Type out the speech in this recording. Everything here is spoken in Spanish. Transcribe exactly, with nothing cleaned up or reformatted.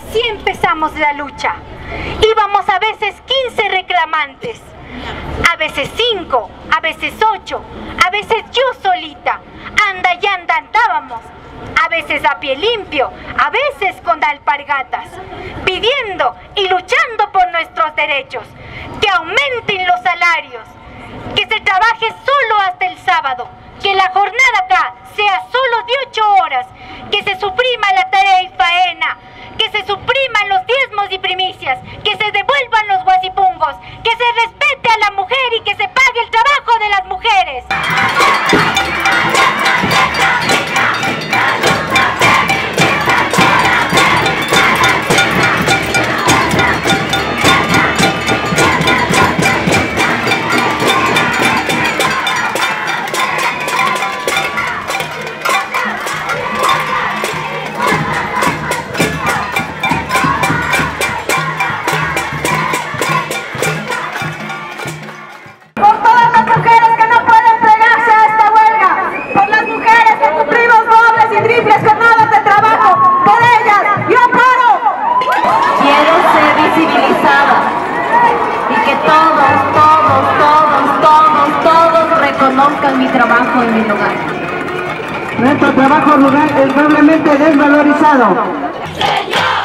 así empezamos la lucha. Íbamos a veces quince reclamantes, a veces cinco, a veces ocho, a veces yo solita, anda y anda andábamos, a veces a pie limpio, a veces con alpargatas, pidiendo y luchando por nuestros derechos, que aumenten los salarios, que se trabaje solo hasta el sábado, que la jornada acá sea solo de ocho horas, que se suprima la tarea y faena, que se supriman los diezmos y primicias, que se devuelvan los guasipungos, que se respete a la mujer y que se pague el trabajo de las mujeres. Conozcan mi trabajo en mi lugar. Nuestro trabajo rural es doblemente desvalorizado. ¡Señor!